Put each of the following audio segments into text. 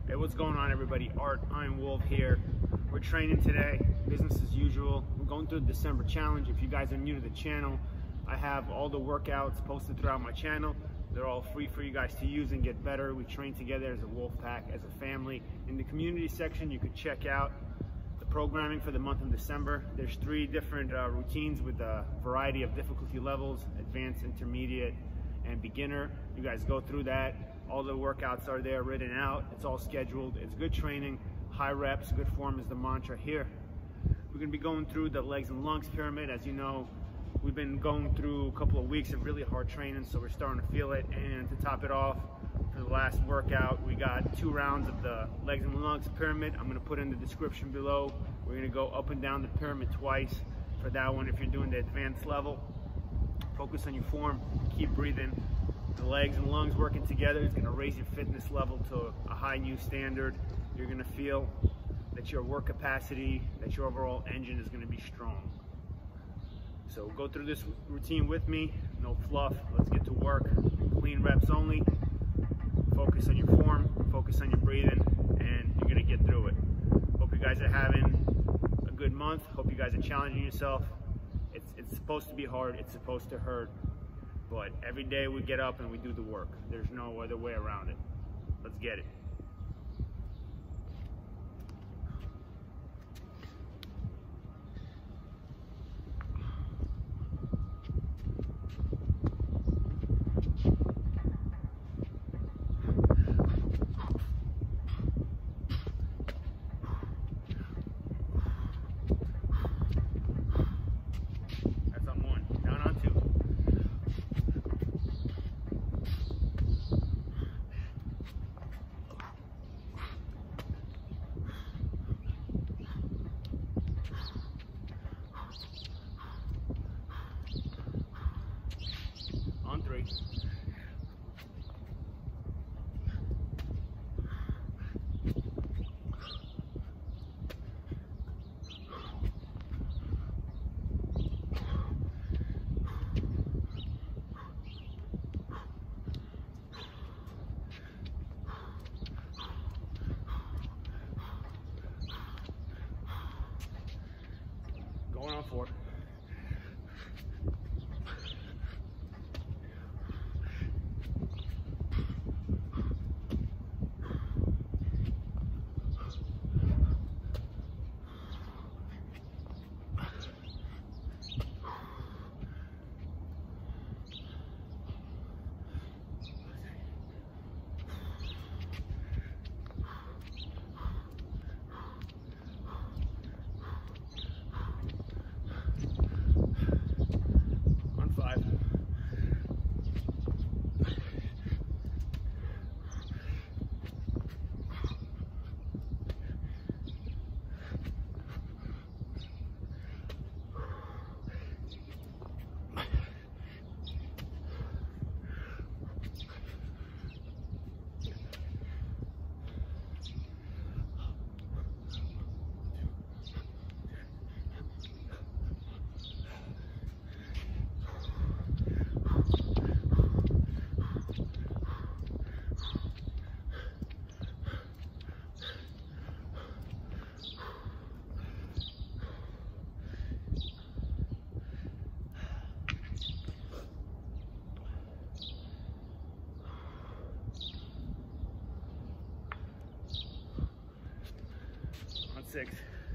Hey, what's going on, everybody? Art Iron Wolf here. We're training today, business as usual. We're going through the December challenge. If you guys are new to the channel, I have all the workouts posted throughout my channel. They're all free for you guys to use and get better. We train together as a wolf pack, as a family. In the community section, you could check out the programming for the month of December. There's 3 different routines with a variety of difficulty levels: advanced, intermediate, and beginner. You guys go through that. All the workouts are there written out. It's all scheduled. It's good training, high reps, good form is the mantra here. We're gonna be going through the legs and lungs pyramid. As you know, we've been going through a couple of weeks of really hard training, so we're starting to feel it. And to top it off, for the last workout, we got 2 rounds of the legs and lungs pyramid. I'm gonna put in the description below. We're gonna go up and down the pyramid twice for that one. If you're doing the advanced level, focus on your form, keep breathing. The legs and lungs working together is gonna raise your fitness level to a high new standard. You're gonna feel that your work capacity, that your overall engine is gonna be strong. So go through this routine with me, no fluff, let's get to work. Clean reps only, focus on your form, focus on your breathing, and you're gonna get through it. Hope you guys are having a good month, hope you guys are challenging yourself. It's supposed to be hard, it's supposed to hurt, but every day we get up and we do the work. There's no other way around it. Let's get it. On 3. Going on 4. On 6.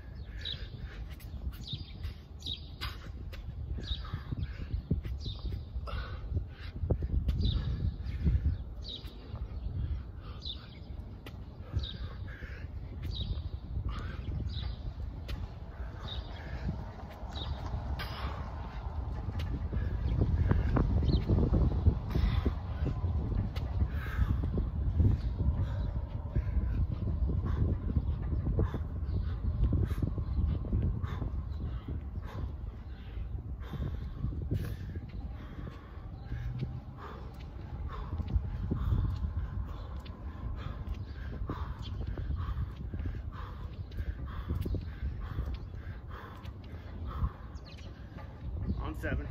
On 7.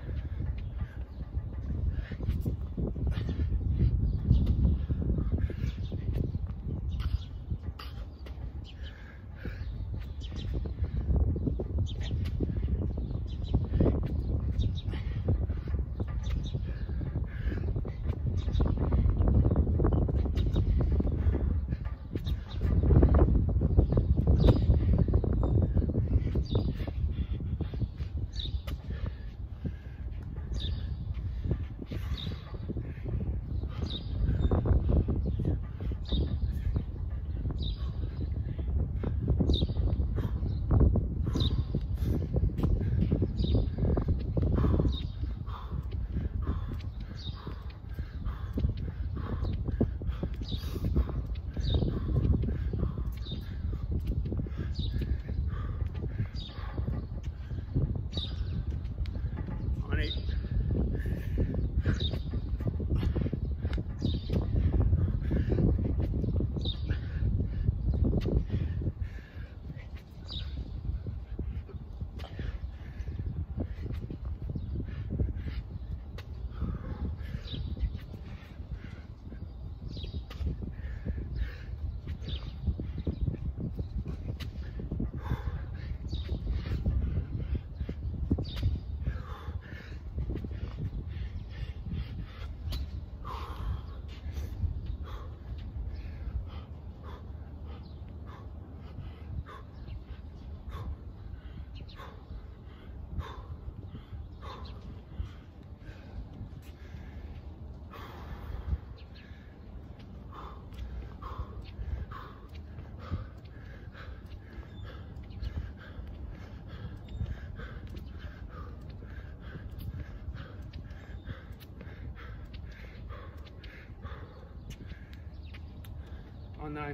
9.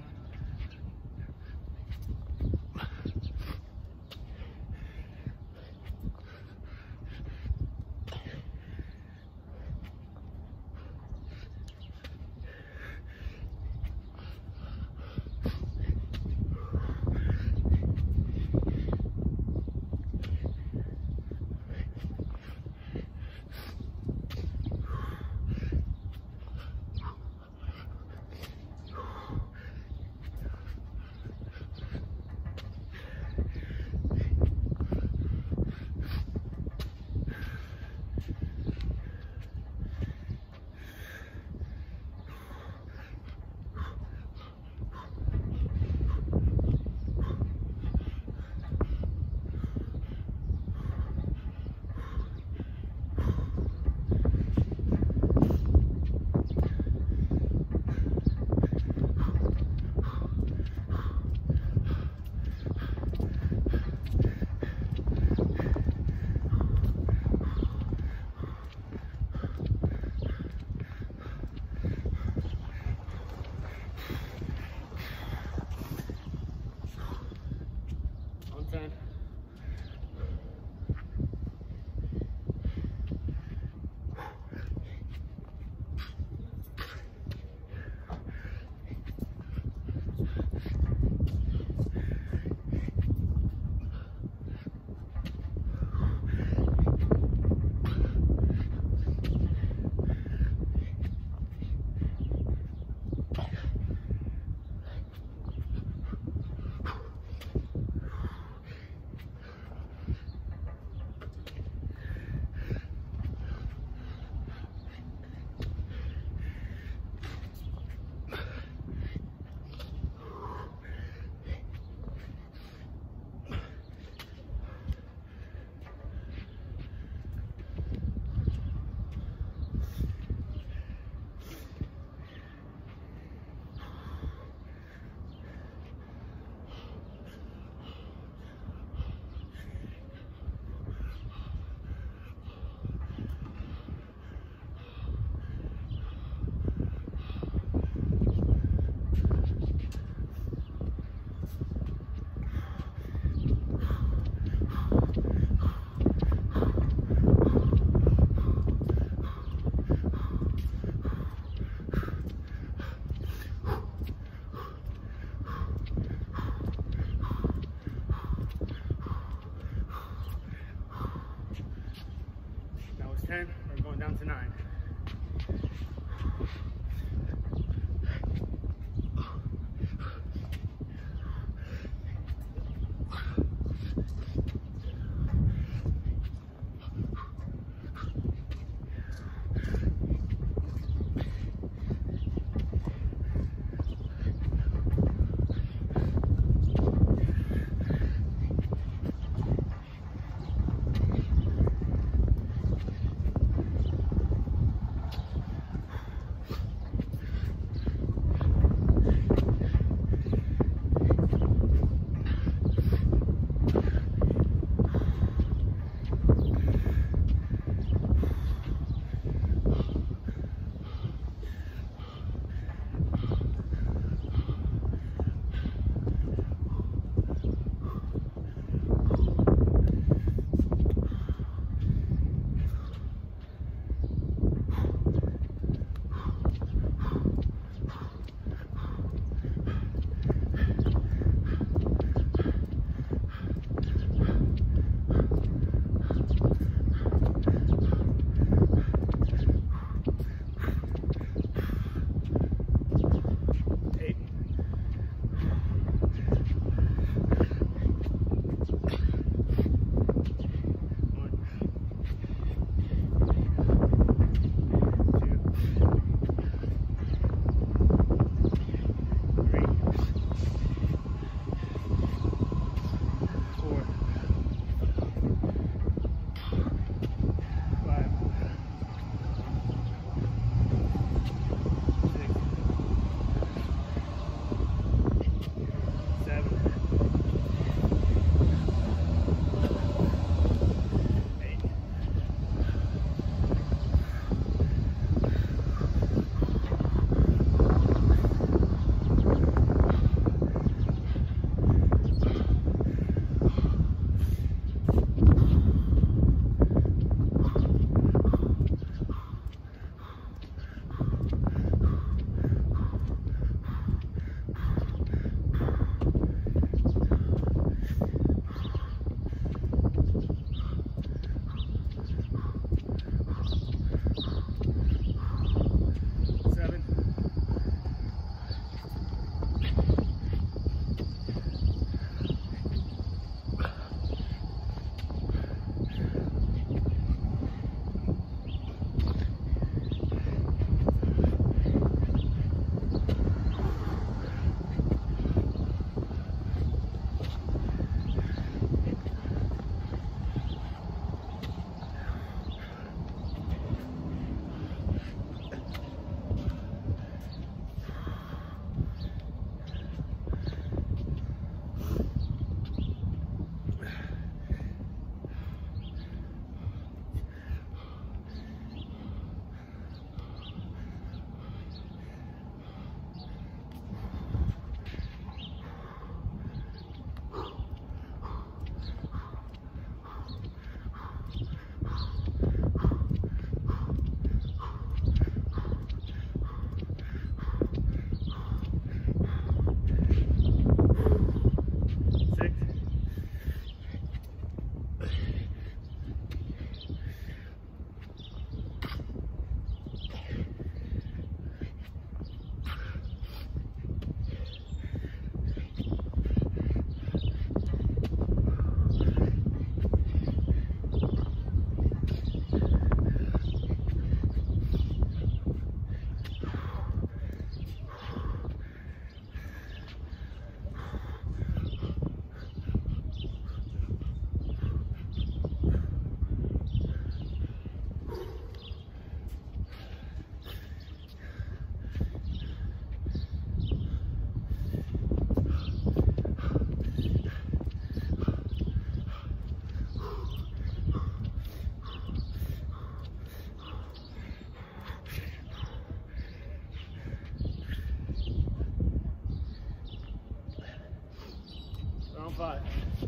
Round 5.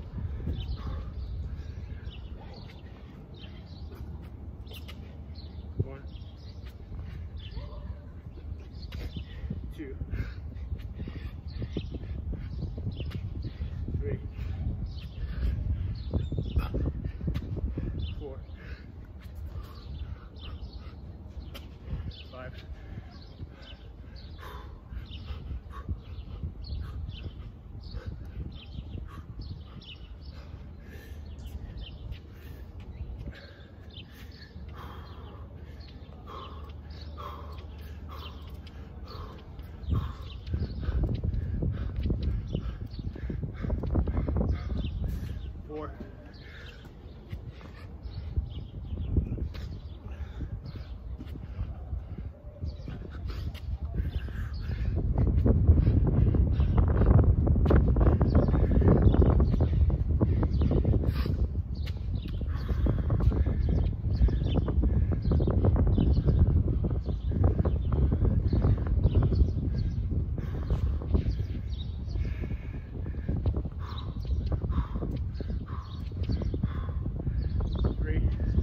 One, two, three, 4, 5, 4, 3,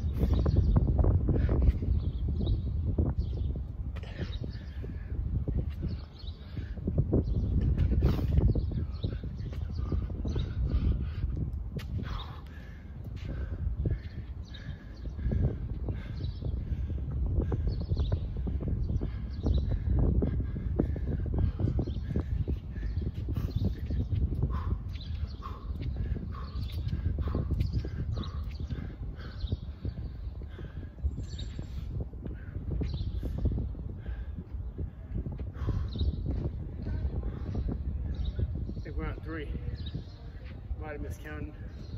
I think we're on 3. Might have miscounted.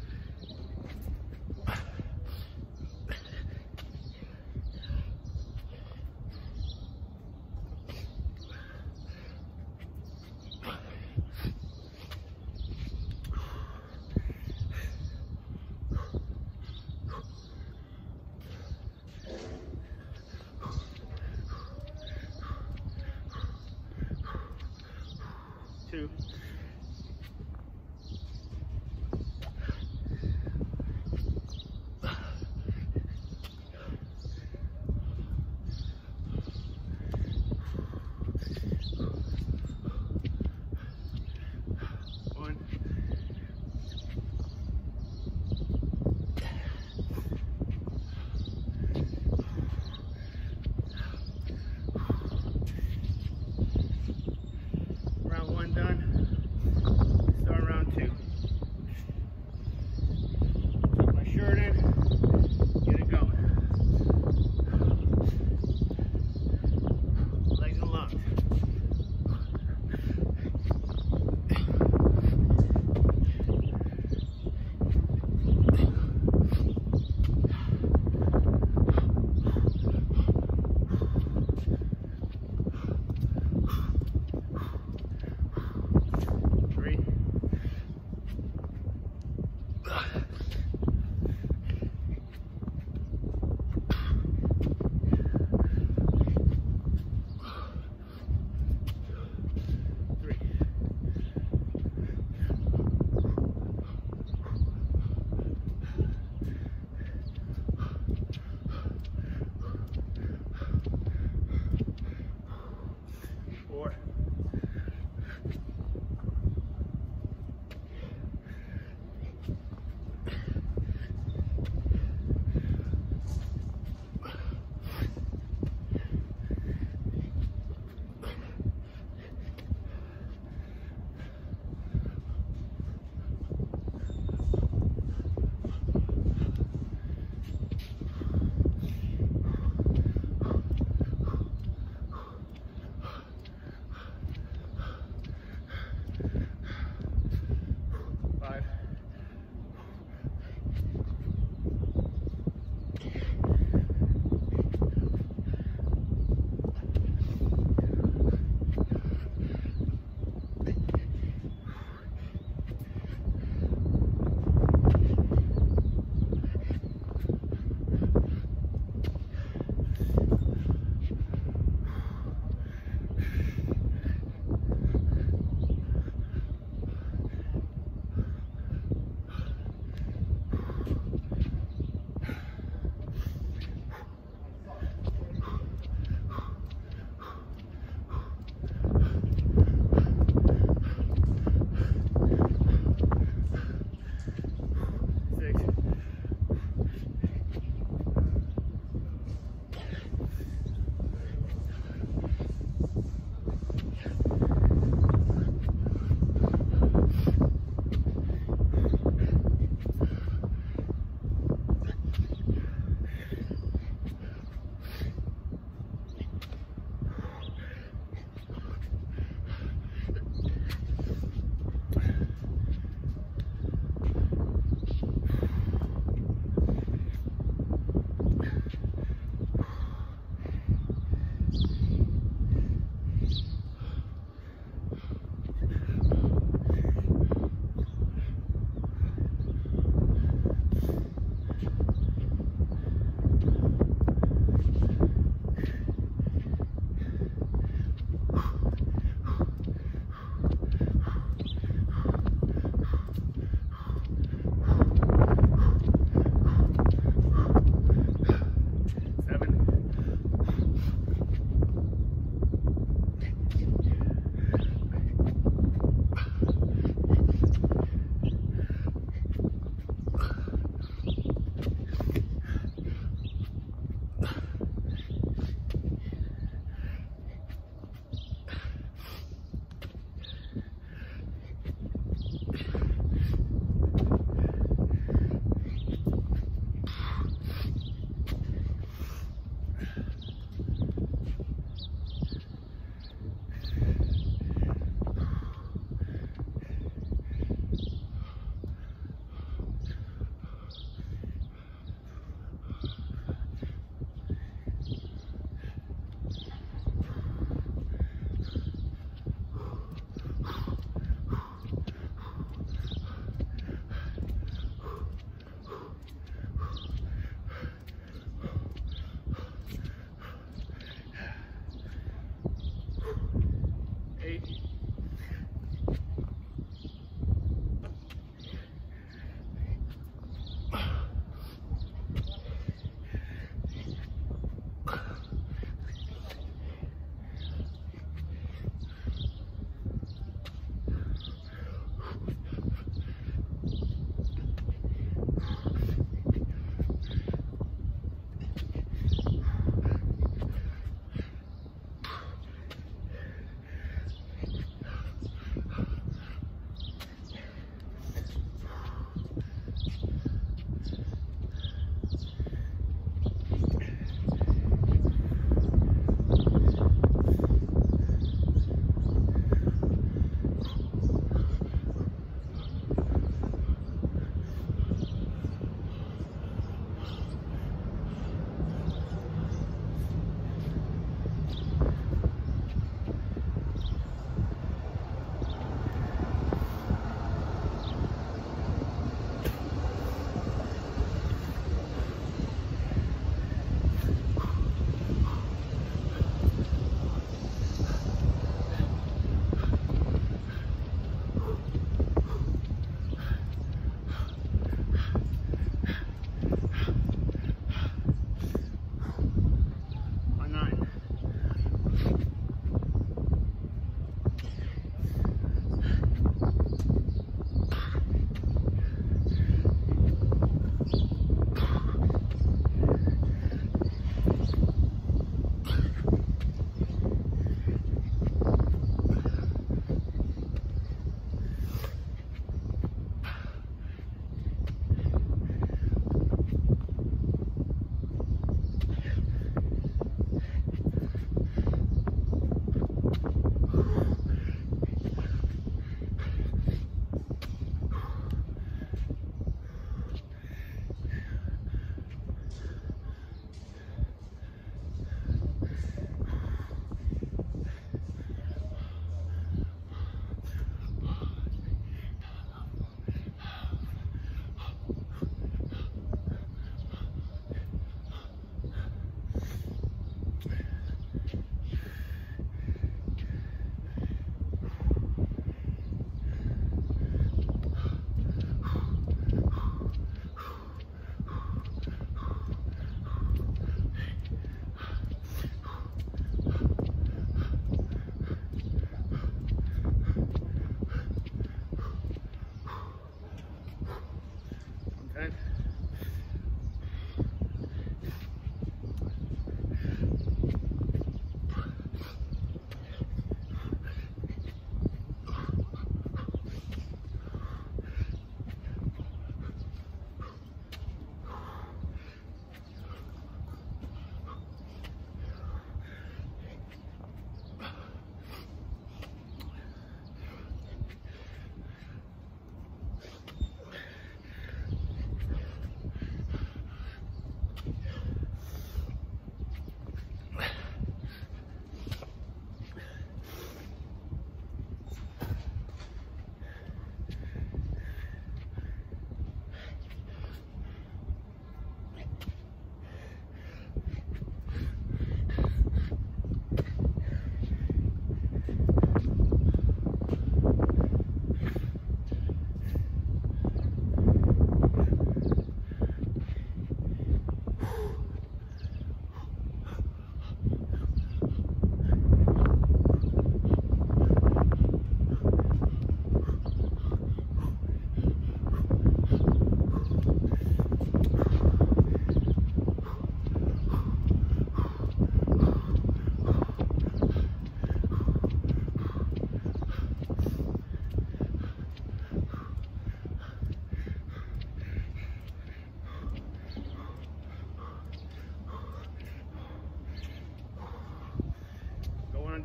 Two. One. Round 1 done.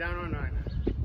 down on 9.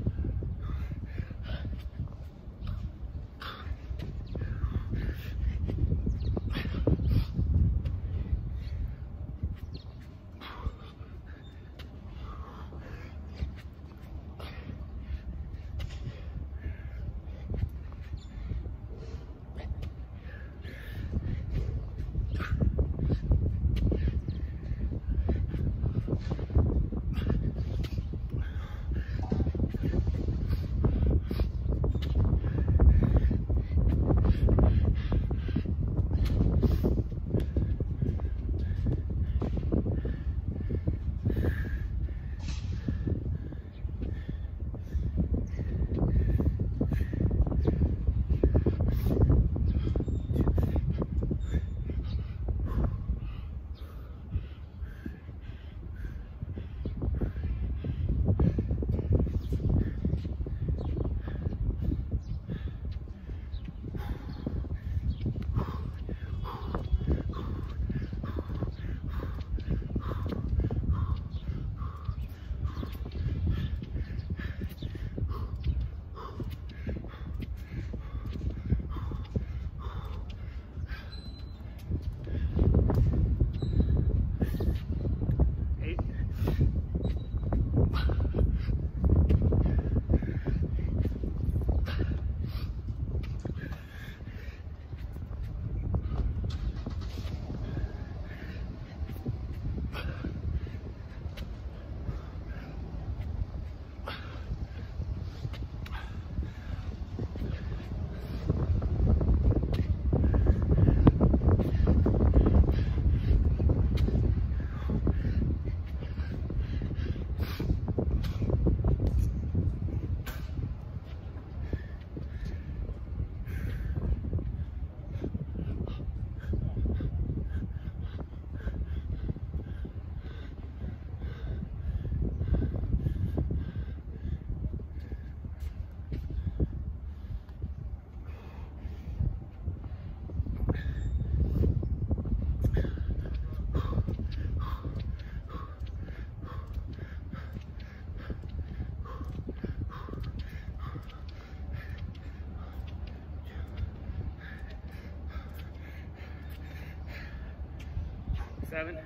Seven.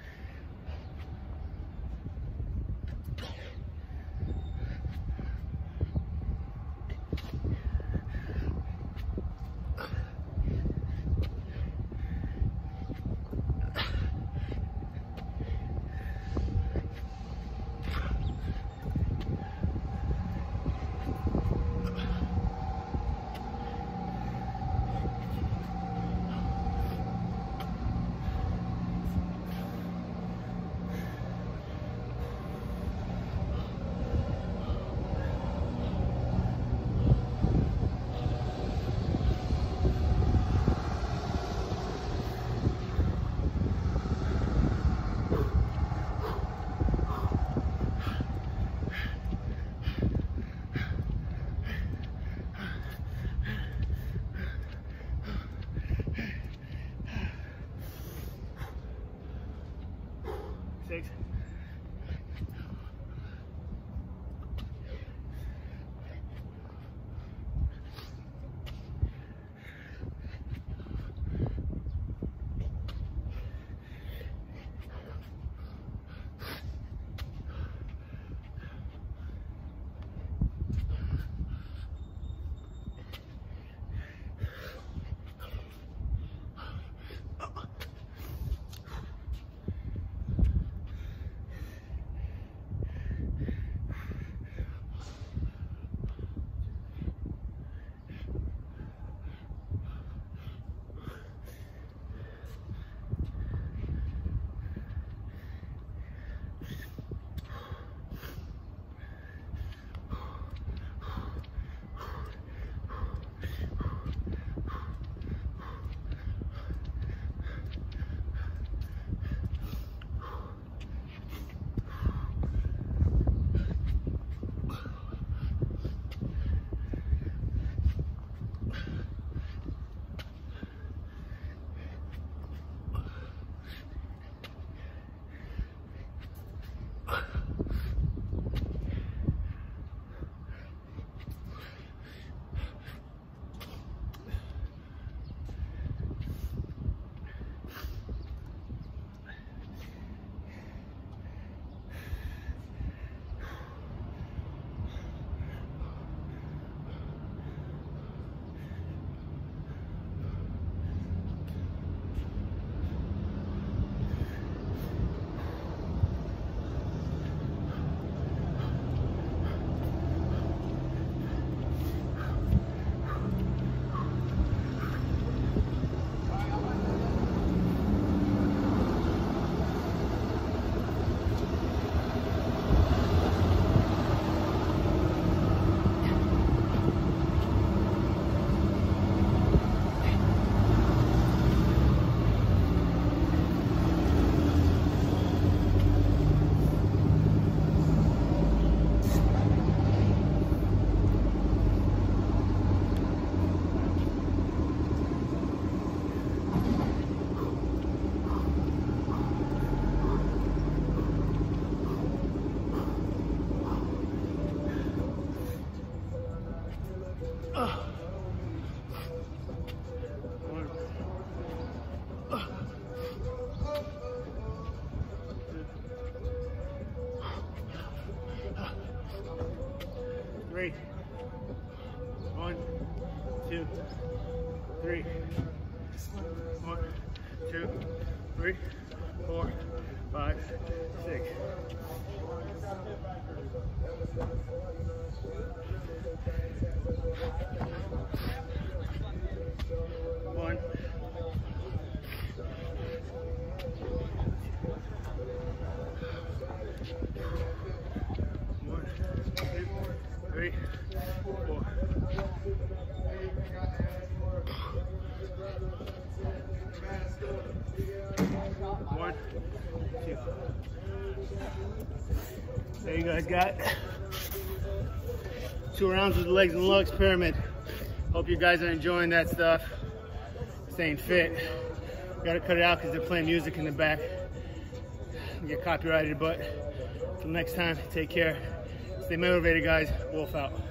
Six. 2, 3. 1, 2, 3, 4, 5, 6. 1. 1, 2, 3, 4. 1, 2. There you guys got 2 rounds of the legs and lugs pyramid. Hope you guys are enjoying that stuff. Staying fit. Gotta cut it out because they're playing music in the back. Get copyrighted, but until next time, take care. Stay motivated, guys. Wolf out.